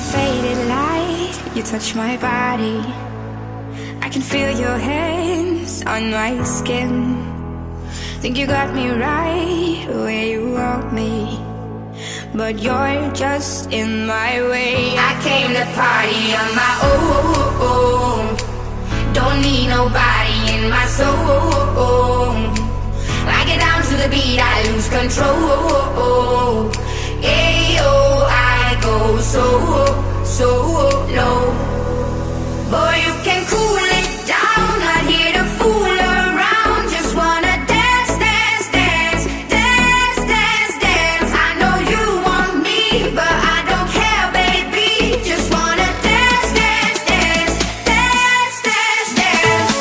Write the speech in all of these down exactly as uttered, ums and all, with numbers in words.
faded light, you touch my body. I can feel your hands on my skin. Think you got me right where you want me, but you're just in my way. I came to party on my own. Don't need nobody in my soul. I get down to the beat, I lose control. Ayo, I go so, so low. Boy, you can cool it down, not here to fool around. Just wanna dance, dance, dance, dance, dance, dance. I know you want me, but I don't care, baby. Just wanna dance, dance, dance, dance, dance, dance.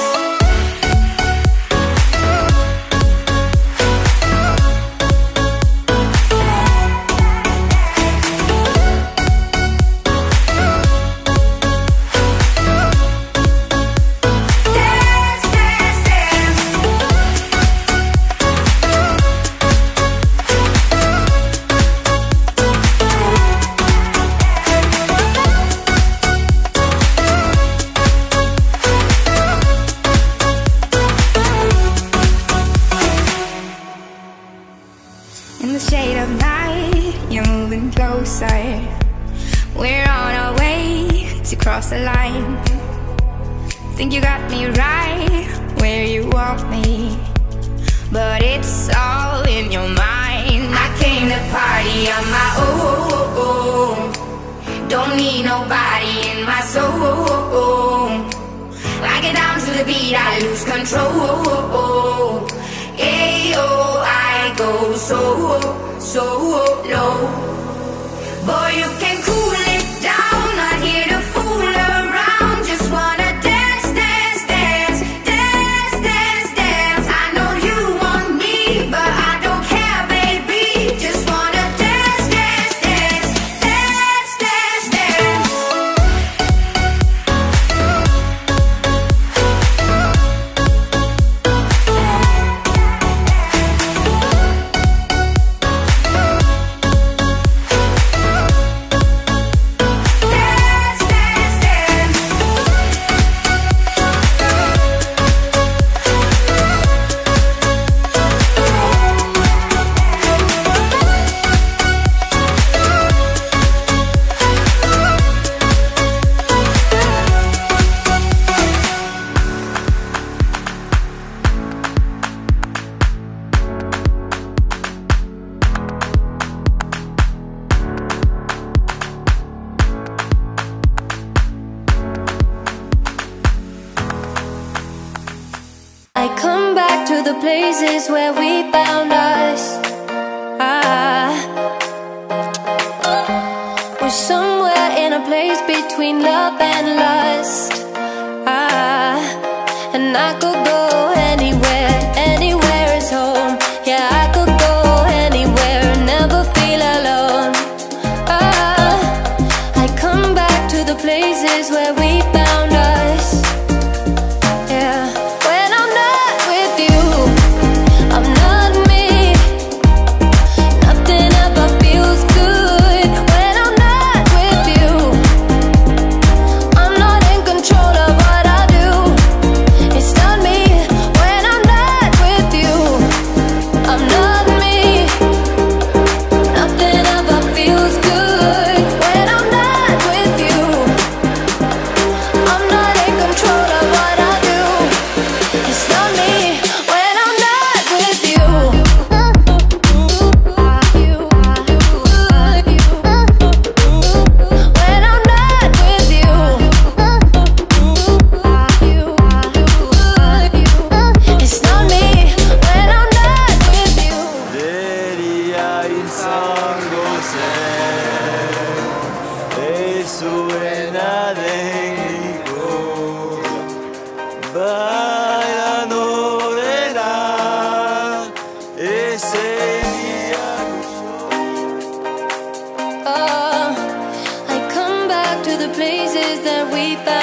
In the shade of night, you're moving closer. We're on our way to cross the line. Think you got me right where you want me, but it's all in your mind. I came to party on my own. Don't need nobody in my soul. I get down to the beat, I lose control. Ayo, I go so, so low. Boy, you can cool it down, not here to fool around. Just wanna dance, dance, dance, dance, dance, dance. I know you want me, but I don't care, baby. Just wanna dance, dance, dance, dance, dance, dance. I come back to the places where we found us. Ah, we're somewhere in a place between love and lust. Ah, and I could go anywhere, anywhere is home. Yeah, I could go anywhere, never feel alone. Ah, I come back to the places where we found us. Yeah. Oh, I come back to the places that we found.